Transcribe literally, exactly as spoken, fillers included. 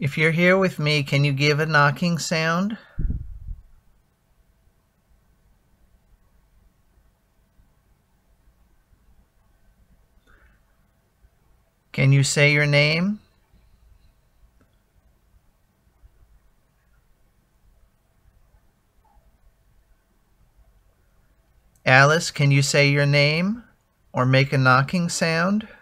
If you're here with me, can you give a knocking sound? Can you say your name? Alice, can you say your name or make a knocking sound?